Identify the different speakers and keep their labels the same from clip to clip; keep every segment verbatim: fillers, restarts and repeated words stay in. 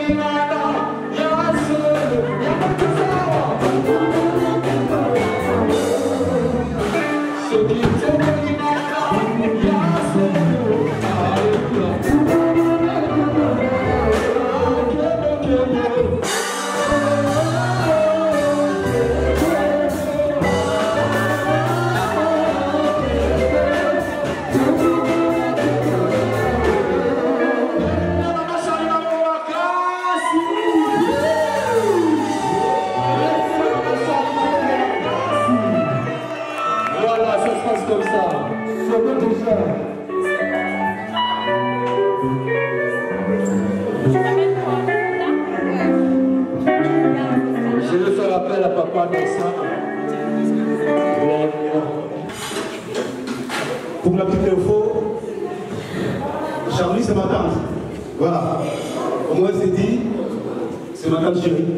Speaker 1: Pour la petite info, Charlie c'est ma tante. Voilà. Au moins c'est dit, c'est ma tante chérie.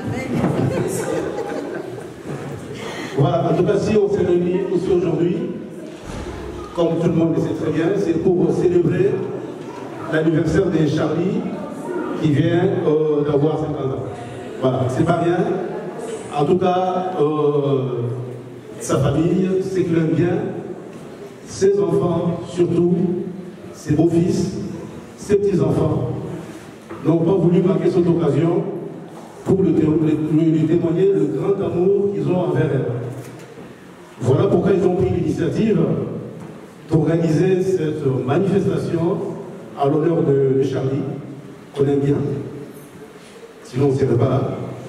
Speaker 1: Voilà, en tout cas si on s'est réunis aussi aujourd'hui, comme tout le monde le sait très bien, c'est pour célébrer l'anniversaire de Charlie qui vient euh, d'avoir cinquante ans. Voilà, c'est pas rien. En tout cas, euh, sa famille, ce qu'il aime bien, ses enfants, surtout, ses beaux-fils, ses petits-enfants, n'ont pas voulu manquer cette occasion pour lui témoigner le grand amour qu'ils ont envers elle. Voilà pourquoi ils ont pris l'initiative d'organiser cette manifestation à l'honneur de, de Charlie, qu'on aime bien, sinon on ne serait pas là.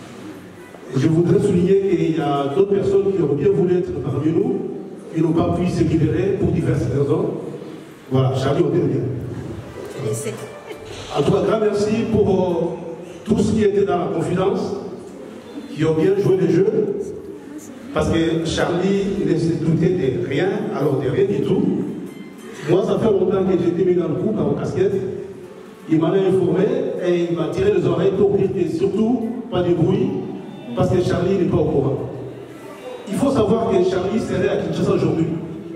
Speaker 1: Je voudrais souligner qu'il y a d'autres personnes qui auraient bien voulu être parmi nous, qui n'ont pas pu se libérer pour diverses raisons. Voilà, Charlie, on t'aime bien. En tout cas, grand merci pour euh, tous qui étaient dans la confidence, qui ont bien joué le jeu, parce que Charlie ne se doutait de rien, alors de rien du tout. Moi, ça fait longtemps que j'étais mis dans le coup par une casquette. Il m'en a informé et il m'a tiré les oreilles pour dire que surtout, pas de bruit, parce que Charlie n'est pas au courant. Il faut savoir que Charlie serait à Kinshasa aujourd'hui.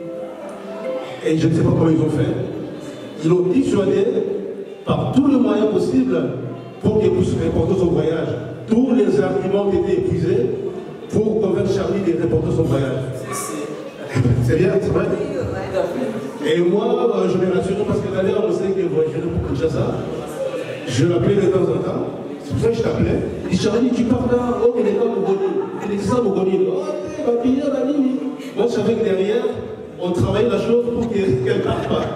Speaker 1: Et je ne sais pas comment ils ont fait. Ils l'ont dissuadé par tous les moyens possibles pour qu'il puisse reporter son voyage. Tous les arguments ont été épuisés pour convaincre Charlie de reporter son voyage. C'est bien, c'est vrai? Et moi, euh, je me rassure parce que d'ailleurs, on sait qu'il voyagerait pour Kinshasa. Je l'appelais de temps en temps. C'est pour ça que je t'appelais. Il dit, Charlie, tu pars là, oh, il est là, Mougoni. Il est ça, Mougoni. Oh, tu vas payer la ligne. Moi, je savais que derrière, on travaille la chose pour qu'elle ne parte pas.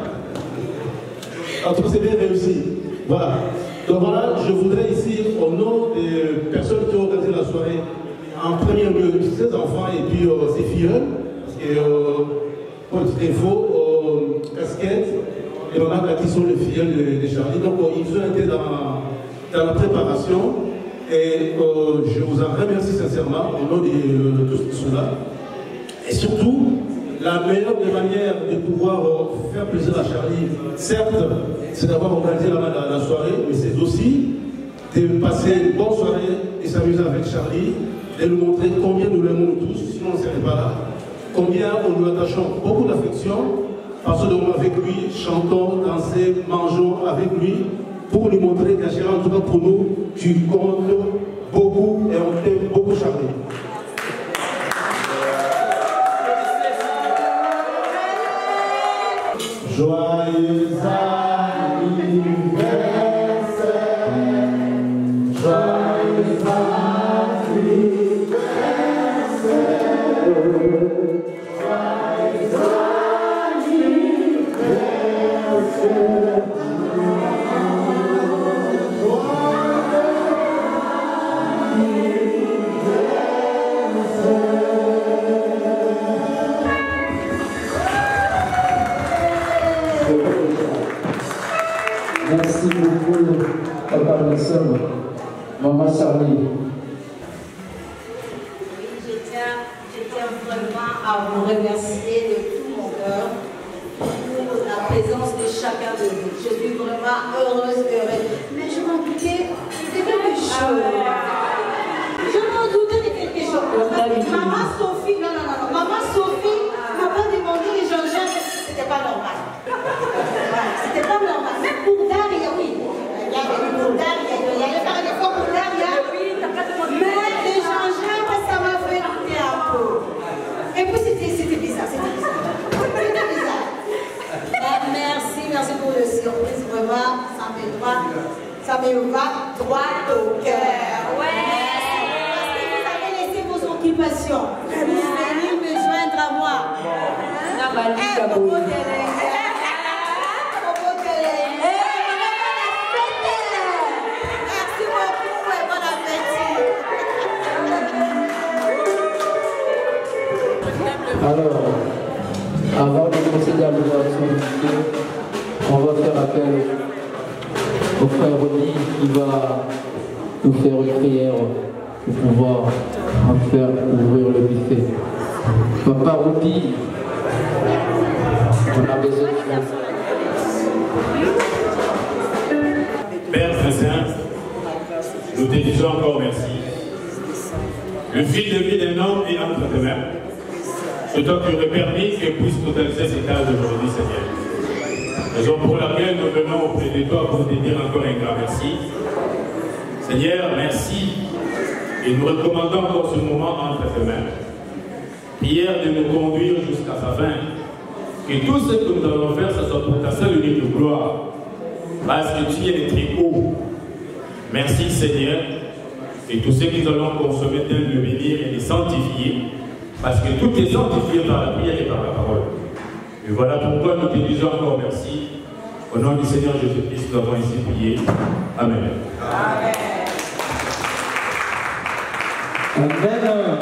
Speaker 1: En tout cas, c'est bien réussi. Voilà. Donc voilà, je voudrais ici, au nom des personnes qui ont organisé la soirée, en premier lieu, ses enfants et puis euh, ses filles, parce que, euh, petite info, euh, casquette, et maman qui sont les filles de, de Charlie. Donc euh, ils ont été dans, dans la préparation et euh, je vous en remercie sincèrement au nom de, de tous qui sont là. Et surtout, la meilleure des manières de pouvoir euh, faire plaisir à Charlie, certes, c'est d'avoir organisé la, la, la soirée, mais c'est aussi de passer une bonne soirée et s'amuser avec Charlie, et lui montrer combien nous l'aimons tous, sinon on ne serait pas là, combien on lui attachons beaucoup d'affection, passons de moment avec lui, chantons, dansons, mangeons avec lui, pour lui montrer qu'à Charlie, en tout cas pour nous, tu comptes beaucoup et on t'aime beaucoup Charlie. Joyeux anniversaire, joyeux anniversaire, joyeux anniversaire.
Speaker 2: Merci beaucoup, Papa Nelson, Maman Charlie.
Speaker 3: Oui, je tiens, je tiens vraiment à vous remercier de tout mon cœur pour la présence de chacun de vous. Je suis vraiment heureuse, heureuse. Mais je m'en doutais de quelque chose. Je m'en doutais de quelque chose. Maman Sophie, non, non, non, Maman Sophie m'a pas demandé les gingembre. C'était pas normal. C'était pas normal. Même pour Daria, oui. Il y avait pour Daria, il y avait me va droit au cœur. Ouais. Parce que vous avez laissé vos occupations pour venir me joindre à moi. Eh, Bobo Télé. Bobo Télé. Merci beaucoup et bon appétit.
Speaker 2: Alors, avant de procéder à l'ouverture du buffet, on va faire appel au frère Rodi qui va nous faire une prière pour pouvoir en faire ouvrir le buffet. Papa Rodi, on a besoin de ça.
Speaker 4: Père très saint, nous te disons encore merci. Le fil de vie d'un homme est entre tes mains. C'est toi qui aurais permis que puisse totaliser ces cases aujourd'hui, Seigneur. Raison pour laquelle nous venons auprès de toi pour te dire encore un grand merci. Seigneur, merci. Et nous recommandons encore ce moment entre tes mains. Prière de nous conduire jusqu'à sa fin. Que tout ce que nous allons faire, ce soit pour ta seule unique gloire. Parce que tu es le très haut. Merci Seigneur. Et tout ce que nous allons consommer, de le bénir et le sanctifier. Parce que tout est sanctifié par la prière et par la parole. Et voilà pourquoi nous te disons encore merci. Au nom du Seigneur Jésus-Christ, nous avons ici prié. Amen.
Speaker 3: Amen.
Speaker 2: Amen.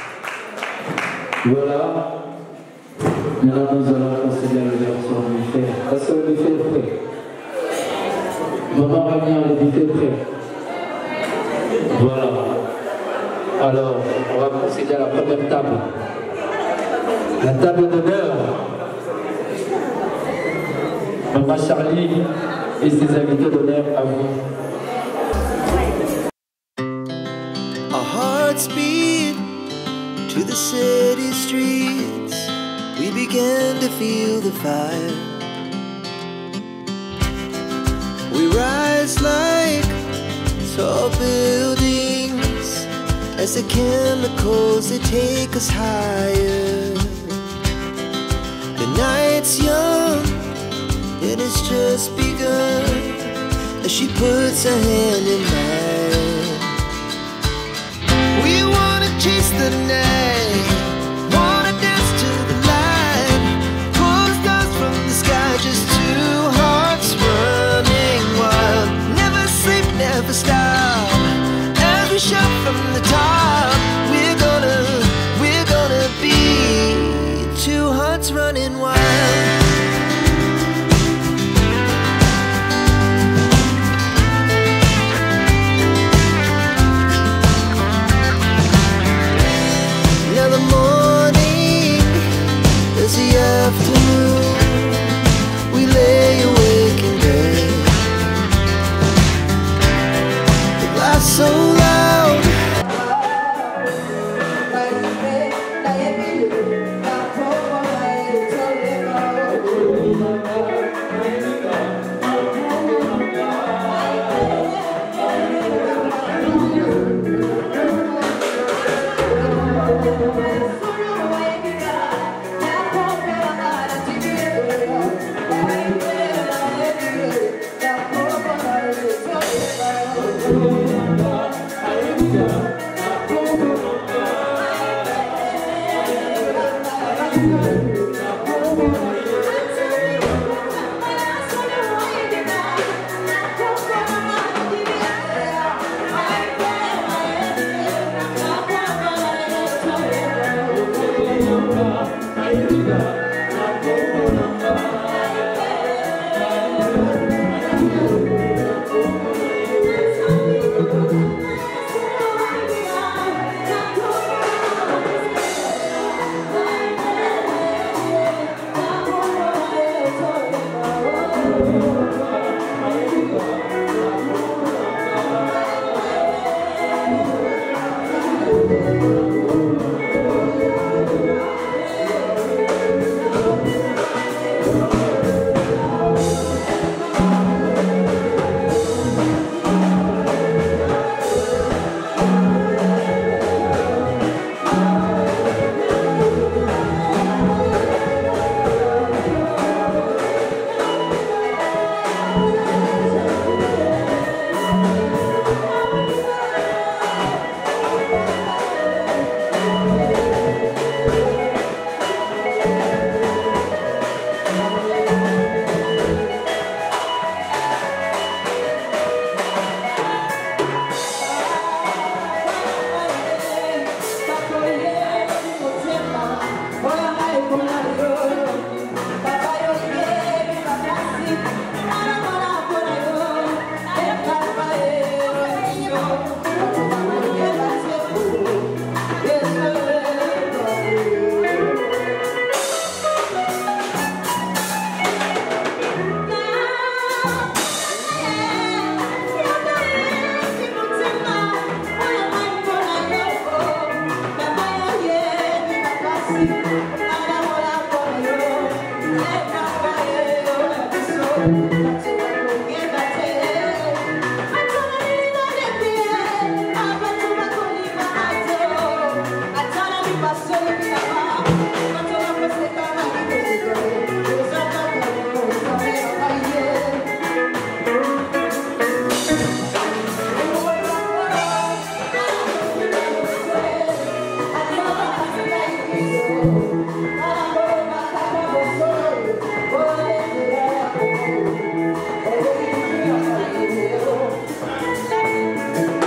Speaker 2: Voilà. Maintenant, nous allons procéder à l'ouverture du buffet. Est-ce que le buffet est prêt? Maman Ramien, le buffet est prêt. Voilà. Alors, on va procéder à la première table. La table d'honneur. Maman Charlie et ses invités d'honneur à vous.
Speaker 5: Our hearts beat to the city streets. We began to feel the fire. We rise like tall buildings as the chemicals, they take us higher. The night's young, and it's just begun as she puts her hand in mine. We wanna chase the night, wanna dance to the light, pull the stars from the sky, just two hearts running wild. Never sleep, never stop, as we shout from the top. We're gonna, we're gonna be two hearts running wild. Now the morning is the afternoon. We lay awake in bed. The laughs so loud.
Speaker 3: Thank you.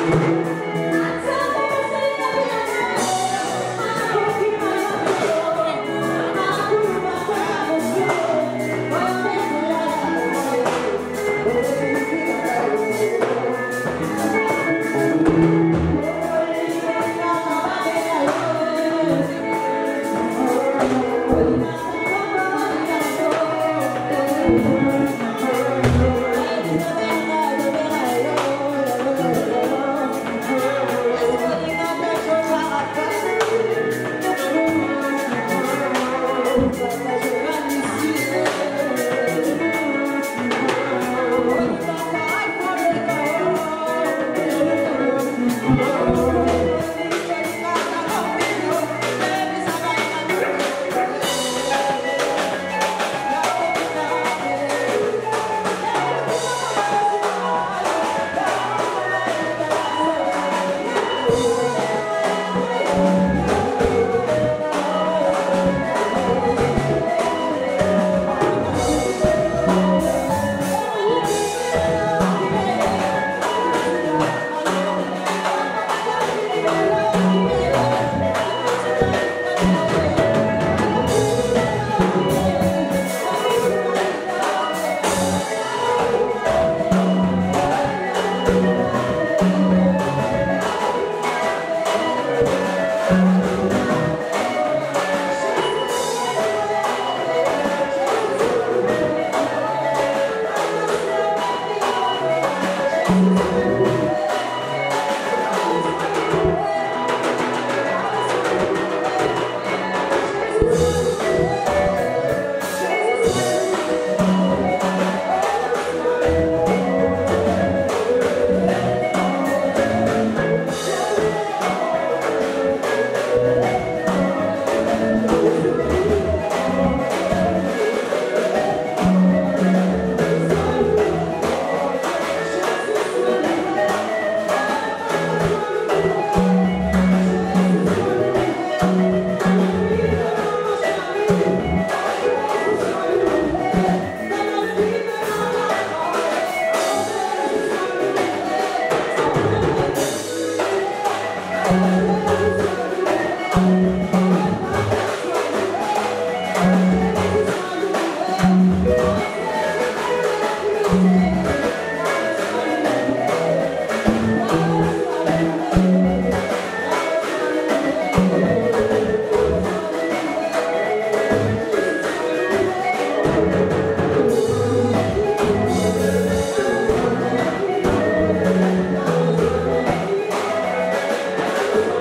Speaker 6: Thank you.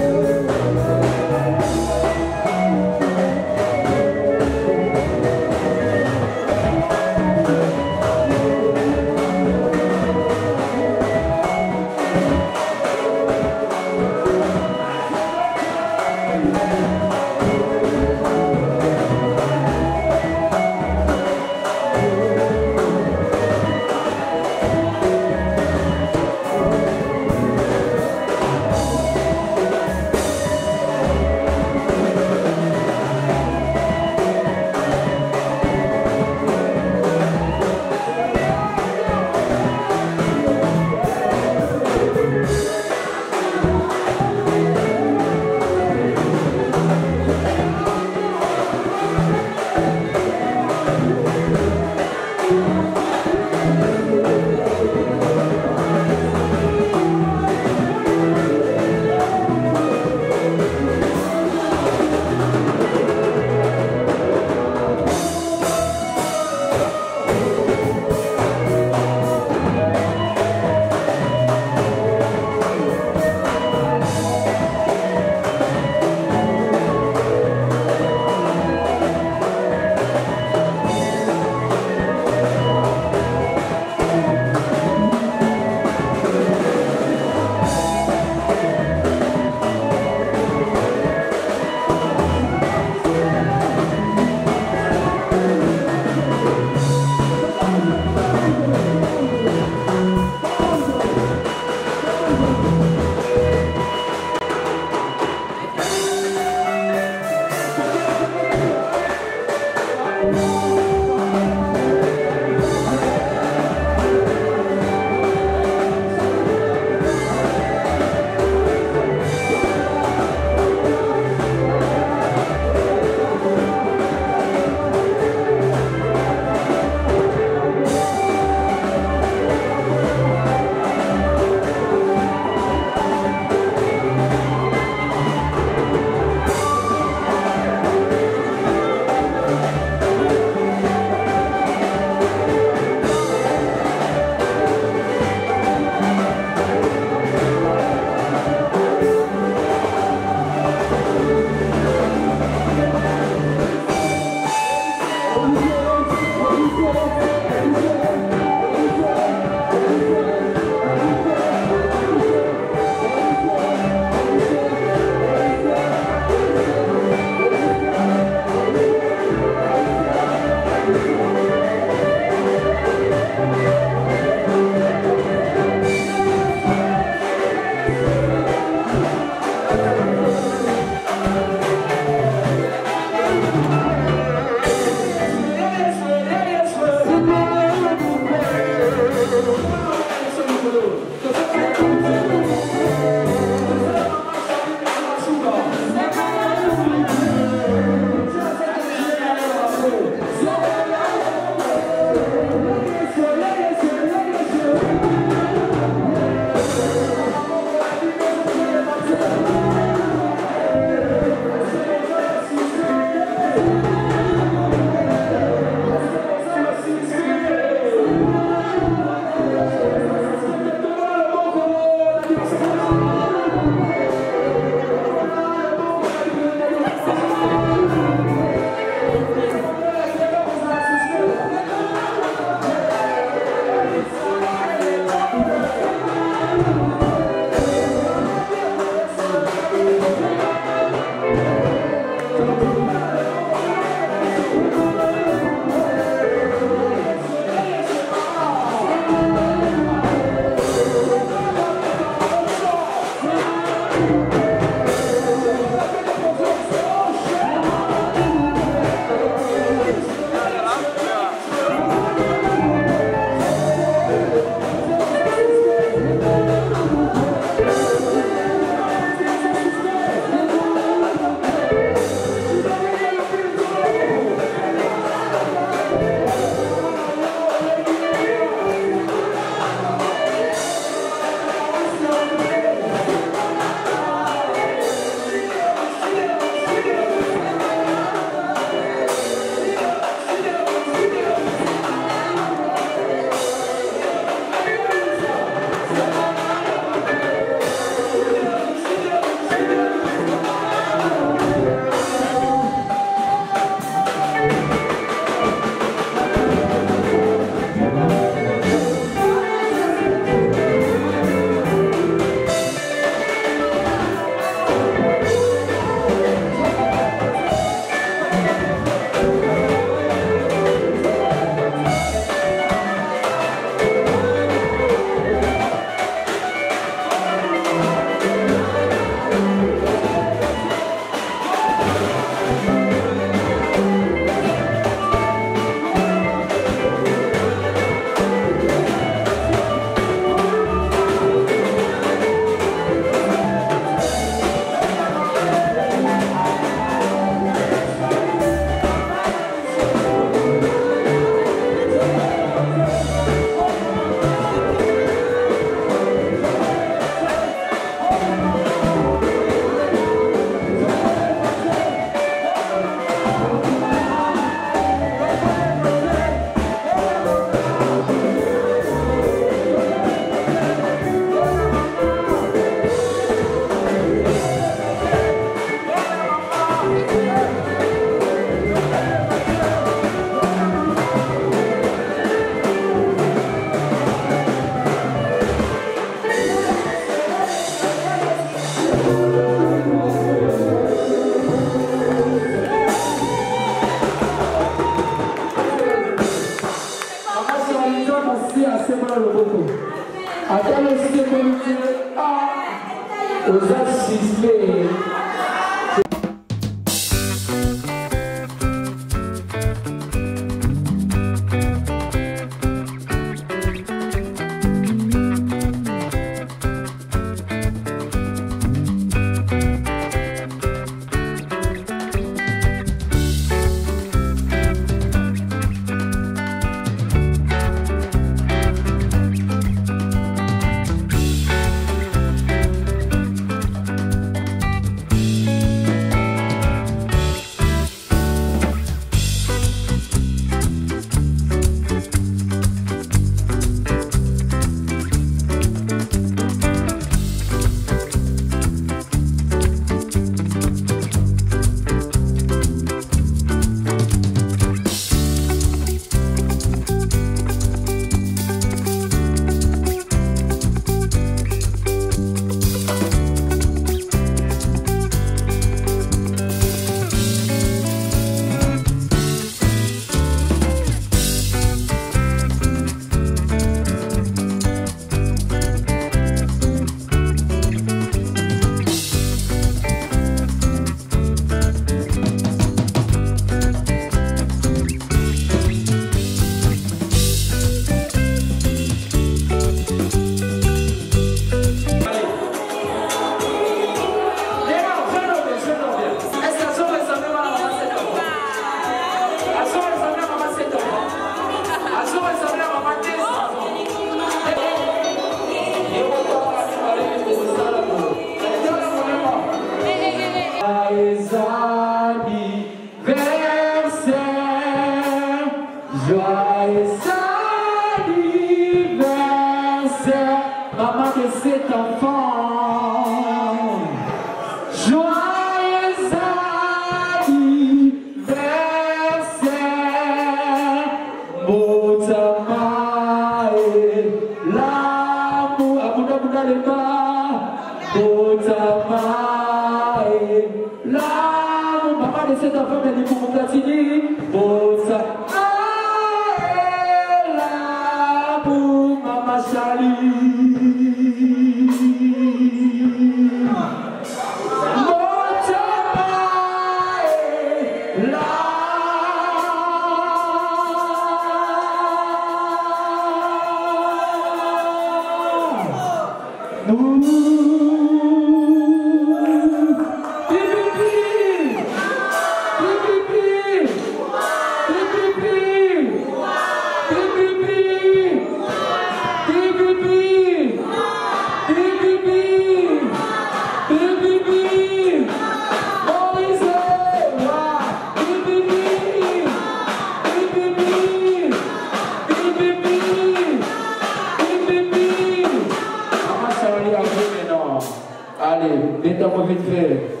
Speaker 2: vite fait.